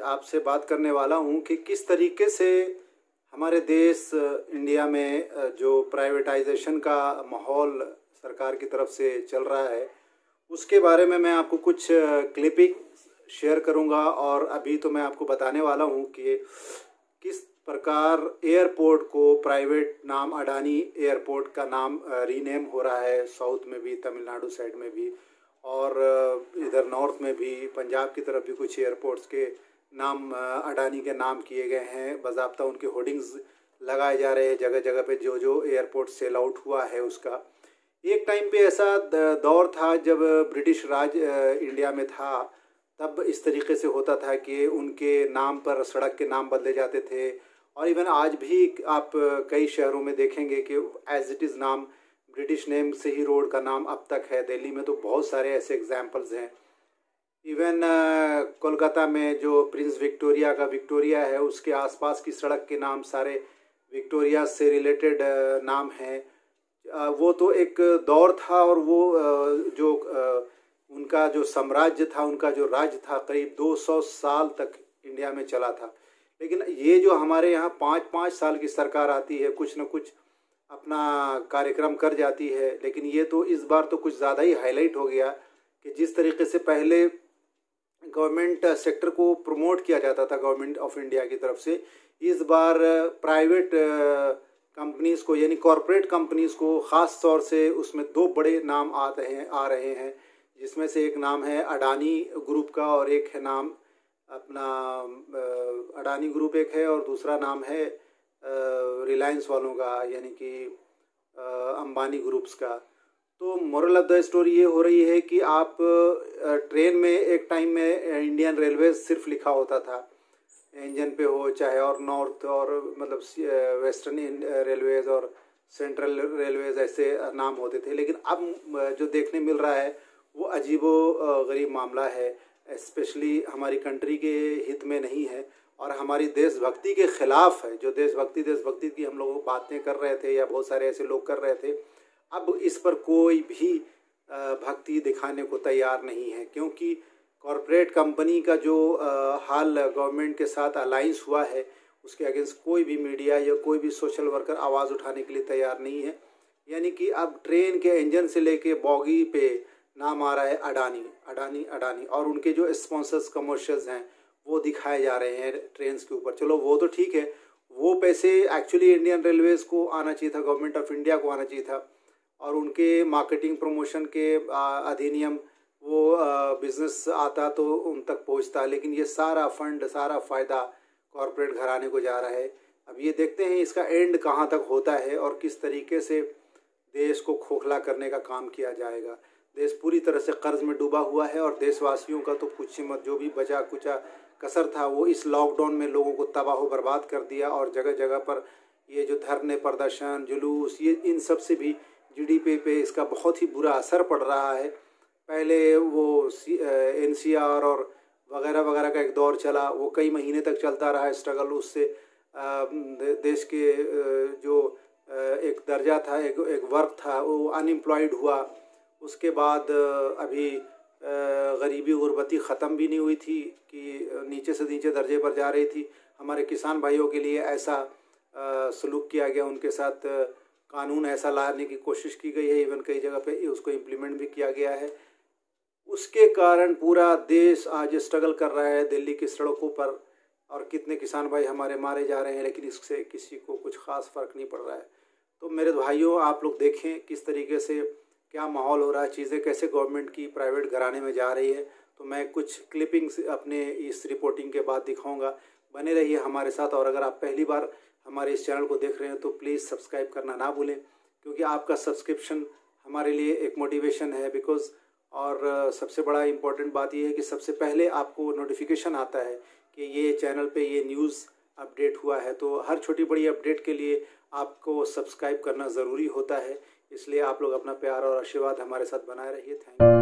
आपसे बात करने वाला हूं कि किस तरीके से हमारे देश इंडिया में जो प्राइवेटाइजेशन का माहौल सरकार की तरफ से चल रहा है उसके बारे में मैं आपको कुछ क्लिपिंग शेयर करूंगा। और अभी तो मैं आपको बताने वाला हूं कि किस प्रकार एयरपोर्ट को प्राइवेट नाम अडानी एयरपोर्ट का नाम रीनेम हो रहा है, साउथ में भी, तमिलनाडु साइड में भी और इधर नॉर्थ में भी, पंजाब की तरफ भी कुछ एयरपोर्ट्स के नाम अडानी के नाम किए गए हैं। बाज़ाब्ता उनके होर्डिंग्स लगाए जा रहे हैं जगह जगह पे, जो जो एयरपोर्ट सेल आउट हुआ है उसका। एक टाइम पे ऐसा दौर था जब ब्रिटिश राज इंडिया में था, तब इस तरीके से होता था कि उनके नाम पर सड़क के नाम बदले जाते थे। और इवन आज भी आप कई शहरों में देखेंगे कि एज इट इज़ नाम ब्रिटिश नेम से ही रोड का नाम अब तक है। दिल्ली में तो बहुत सारे ऐसे एग्जाम्पल्स हैं। इवन कोलकाता में जो प्रिंस विक्टोरिया का विक्टोरिया है, उसके आसपास की सड़क के नाम सारे विक्टोरिया से रिलेटेड नाम हैं। वो तो एक दौर था और वो जो उनका जो साम्राज्य था, उनका जो राज्य था, करीब 200 साल तक इंडिया में चला था। लेकिन ये जो हमारे यहाँ 5-5 साल की सरकार आती है, कुछ न कुछ अपना कार्यक्रम कर जाती है, लेकिन ये तो इस बार तो कुछ ज़्यादा ही हाईलाइट हो गया कि जिस तरीके से पहले गवर्नमेंट सेक्टर को प्रमोट किया जाता था गवर्नमेंट ऑफ इंडिया की तरफ से, इस बार प्राइवेट कंपनीज़ को, यानी कॉरपोरेट कंपनीज़ को ख़ास तौर से उसमें 2 बड़े नाम आ रहे हैं, जिसमें से एक नाम है अडानी ग्रुप का और एक है नाम अपना अडानी ग्रुप एक है और दूसरा नाम है रिलायंस वालों का, यानी कि अंबानी ग्रुप्स का। तो मोरल ऑफ द स्टोरी ये हो रही है कि आप ट्रेन में एक टाइम में इंडियन रेलवे सिर्फ लिखा होता था, इंजन पे हो चाहे, और नॉर्थ और मतलब वेस्टर्न रेलवेज़ और सेंट्रल रेलवेज़ ऐसे नाम होते थे। लेकिन अब जो देखने मिल रहा है वो अजीबो गरीब मामला है, स्पेशली हमारी कंट्री के हित में नहीं है और हमारी देशभक्ति के ख़िलाफ़ है। जो देशभक्ति की हम लोग बातें कर रहे थे या बहुत सारे ऐसे लोग कर रहे थे, अब इस पर कोई भी भक्ति दिखाने को तैयार नहीं है, क्योंकि कॉरपोरेट कंपनी का जो हाल गवर्नमेंट के साथ अलाइंस हुआ है उसके अगेंस्ट कोई भी मीडिया या कोई भी सोशल वर्कर आवाज़ उठाने के लिए तैयार नहीं है। यानी कि अब ट्रेन के इंजन से लेके बॉगी पे नाम आ रहा है अडानी अडानी अडानी, और उनके जो स्पॉन्सर्स कमर्शियल्स हैं वो दिखाए जा रहे हैं ट्रेन के ऊपर। चलो वो तो ठीक है, वो पैसे एक्चुअली इंडियन रेलवेज़ को आना चाहिए था, गवर्नमेंट ऑफ इंडिया को आना चाहिए था, और उनके मार्केटिंग प्रमोशन के अधिनियम वो बिज़नेस आता तो उन तक पहुंचता। लेकिन ये सारा फंड, सारा फ़ायदा कॉरपोरेट घराने को जा रहा है। अब ये देखते हैं इसका एंड कहाँ तक होता है और किस तरीके से देश को खोखला करने का काम किया जाएगा। देश पूरी तरह से कर्ज में डूबा हुआ है और देशवासियों का तो पूछिए मत, जो भी बचा कुचा कसर था वो इस लॉकडाउन में लोगों को तबाह बर्बाद कर दिया। और जगह जगह पर ये जो धरने, प्रदर्शन, जुलूस, ये इन सब से भी जीडीपी पे इसका बहुत ही बुरा असर पड़ रहा है। पहले वो एनसीआर और वगैरह वगैरह का एक दौर चला, वो कई महीने तक चलता रहा स्ट्रगल। उससे देश के जो एक दर्जा था, एक वर्ग था, वो अनएम्प्लॉयड हुआ। उसके बाद अभी गरीबी गुर्बती ख़त्म भी नहीं हुई थी कि नीचे से नीचे दर्जे पर जा रही थी। हमारे किसान भाइयों के लिए ऐसा सलूक किया गया, उनके साथ कानून ऐसा लाने की कोशिश की गई है, इवन कई जगह पे उसको इम्प्लीमेंट भी किया गया है। उसके कारण पूरा देश आज स्ट्रगल कर रहा है दिल्ली की सड़कों पर, और कितने किसान भाई हमारे मारे जा रहे हैं, लेकिन इससे किसी को कुछ ख़ास फ़र्क नहीं पड़ रहा है। तो मेरे भाइयों, आप लोग देखें किस तरीके से क्या माहौल हो रहा है, चीज़ें कैसे गवर्नमेंट की प्राइवेट घराने में जा रही है। तो मैं कुछ क्लिपिंग्स अपने इस रिपोर्टिंग के बाद दिखाऊंगा। बने रहिए हमारे साथ, और अगर आप पहली बार हमारे इस चैनल को देख रहे हैं तो प्लीज़ सब्सक्राइब करना ना भूलें, क्योंकि आपका सब्सक्रिप्शन हमारे लिए एक मोटिवेशन है। बिकॉज़ और सबसे बड़ा इम्पोर्टेंट बात यह है कि सबसे पहले आपको नोटिफिकेशन आता है कि ये चैनल पे ये न्यूज़ अपडेट हुआ है। तो हर छोटी बड़ी अपडेट के लिए आपको सब्सक्राइब करना ज़रूरी होता है। इसलिए आप लोग अपना प्यार और आशीर्वाद हमारे साथ बनाए रहिए। Thank you.